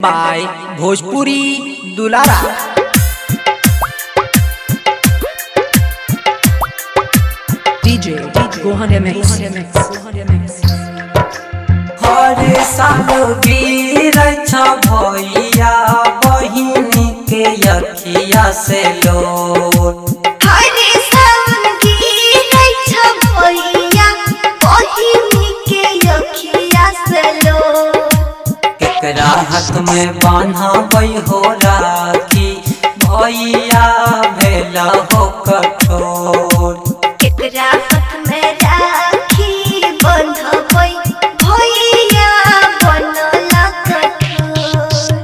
By Bhojpuri दुलारा। DJ गोहन MX. हर साल गिरछ भैया बहिनी के अखिया से लोट। हर साल गिरछ भैया बहिनी के अखिया से लोट। केकरा हाथ में बांधबै हो राखी भैया भेला हो कठोर। केकरा हाथ में राखी बंधबै भैया बनला कठोर।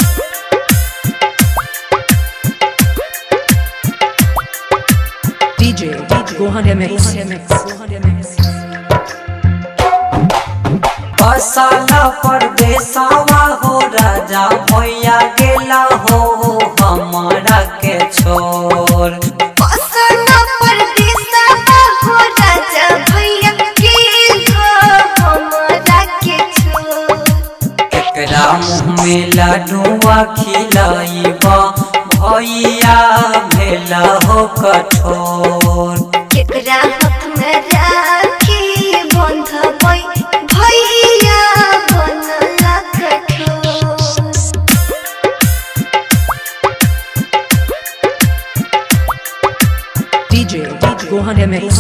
डीजे गोहन एमएक्स। बसाला परदेसावा हो राजा भैया गेला हो हमारा के छोड़। बसाला परदेसावा हो राजा भैया गेला हमारा के छोड़। केकरा मुँह में लड्डुआ खिलाइबा भैया भेला हो कठोर। केकरा हाथ में राखी बंधबै भैया बनला कठोर। डीजे गोहन एमएक्स।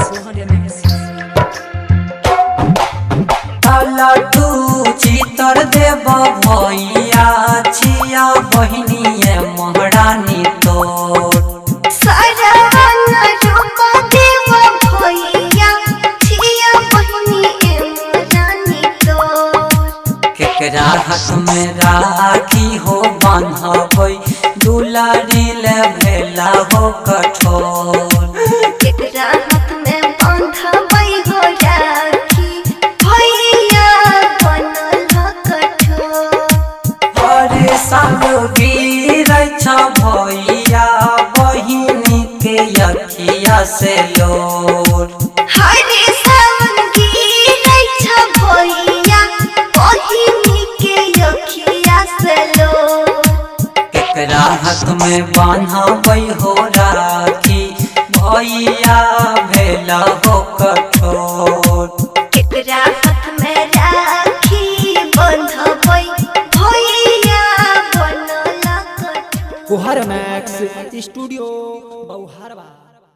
लड्डू चितर देव भैया छिया बहिनी महारानी तोर। सरवन रूप देव भैया छिया बहिनी महारानी तोर। केकरा हाथ में राखी हो बांधबै दुलारी ले भेला हो कठोर। केकरा हाथ में बांधबै हो राखी भैया बनला कठोर। हर साल गिरछ भैया बहिनी के अखिया से लोट। हर साल गिरछ भैया बहिनी के अखिया से लोट। केकरा हाथ में बांधबै हो राखी भैया भेला हो कठोर। केकरा हाथ में राखी बंधबै भैया बनला कठोर। गोहर मैक्स स्टूडियो बहुहारवा।